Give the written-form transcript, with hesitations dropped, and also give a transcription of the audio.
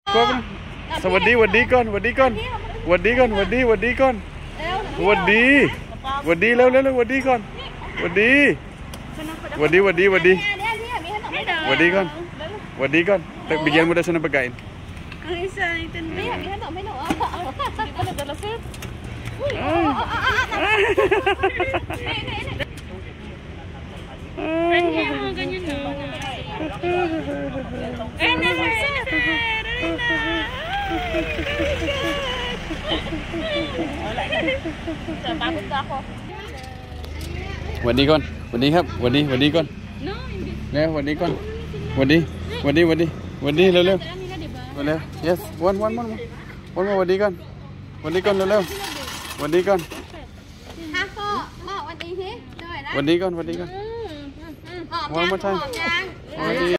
ก็สวัสดีก่อนสวัสดีก่อนสวัสดีก่อนสวัสดีก่อนสวัสดีสวัสดีแล้วสวัสดีก่อนสวัสดีสวัสดีสวัสดีสวัสดีสวัสดีก่อนสวัสดีก่อนแต่bigyan mo daw siya ng pagkain ang excited na may hanap di pa nagdalasip Ranya mga ganyan no ay pagod na ako สวัสดีก่อนสวัสดีครับสวัสดีก่อน no hindi แล้วสวัสดีก่อนสวัสดีเร็วเร็วyes one more สวัสดีก่อนเร็วสวัสดีก่อนฮะพ่อวันดีสิด้วยนะสวัสดีก่อน one more time สวัสดี